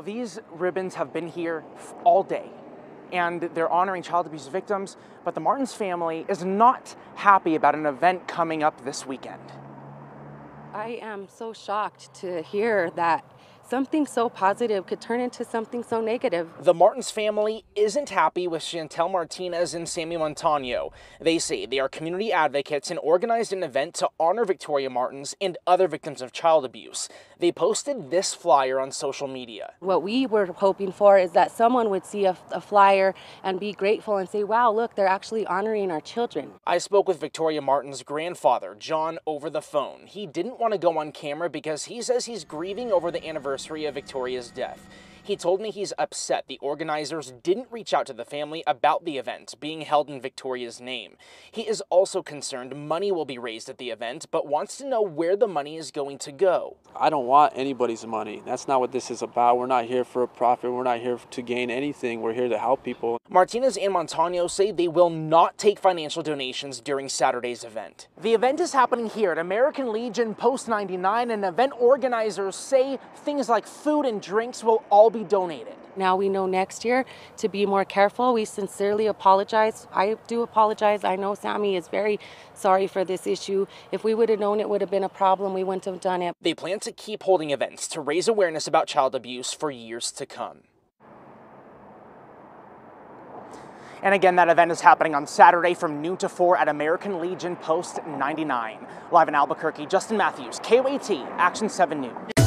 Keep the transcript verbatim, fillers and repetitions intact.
These ribbons have been here all day, and they're honoring child abuse victims, but the Martens family is not happy about an event coming up this weekend. I am so shocked to hear that something so positive could turn into something so negative. The Martens family isn't happy with Victoria Martens and Sammy Montano. They say they are community advocates and organized an event to honor Victoria Martens and other victims of child abuse. They posted this flyer on social media. What we were hoping for is that someone would see a, a flyer and be grateful and say, wow, look, they're actually honoring our children. I spoke with Victoria Martens' grandfather, John, over the phone. He didn't want to go on camera because he says he's grieving over the anniversary of Victoria's death. He told me he's upset the organizers didn't reach out to the family about the event being held in Victoria's name. He is also concerned money will be raised at the event, but wants to know where the money is going to go. I don't want anybody's money. That's not what this is about. We're not here for a profit. We're not here to gain anything. We're here to help people. Martinez and Montano say they will not take financial donations during Saturday's event. The event is happening here at American Legion Post ninety-nine, and event organizers say things like food and drinks will all be donated. Now we know next year to be more careful. We sincerely apologize. I do apologize. I know Sammy is very sorry for this issue. If we would have known it would have been a problem, we wouldn't have done it. They plan to keep holding events to raise awareness about child abuse for years to come. And again, that event is happening on Saturday from noon to four at American Legion Post ninety-nine. Live in Albuquerque, Justin Matthews, K O A T, Action seven News.